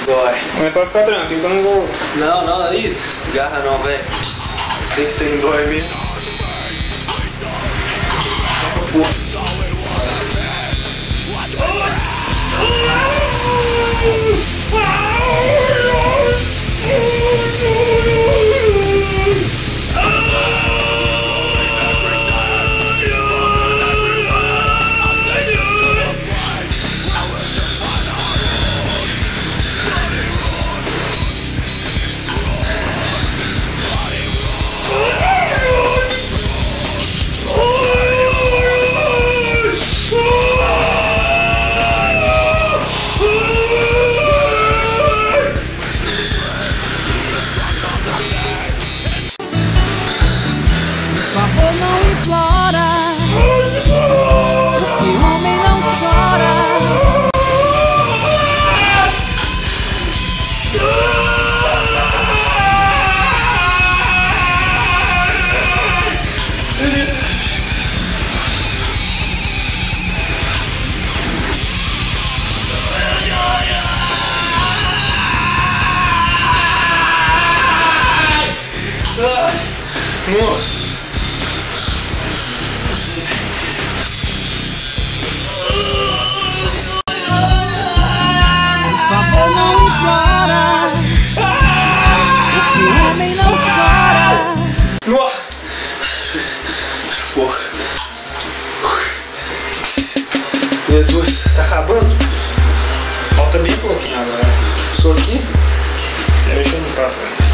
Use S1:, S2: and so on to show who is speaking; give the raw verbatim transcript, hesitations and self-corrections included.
S1: Dói.
S2: Mas pode ficar tranquilo, que eu não vou...
S1: Não, não, é isso. Garra não, velho. Sei que você não dói mesmo. Pô.
S2: Nossa!
S3: Por favor, não implora, porque o homem não chora.
S2: Nossa!
S1: Porra. Jesus, tá acabando?
S2: Falta bem pouquinho agora.
S1: Sou aqui?
S2: Deixa eu no prato.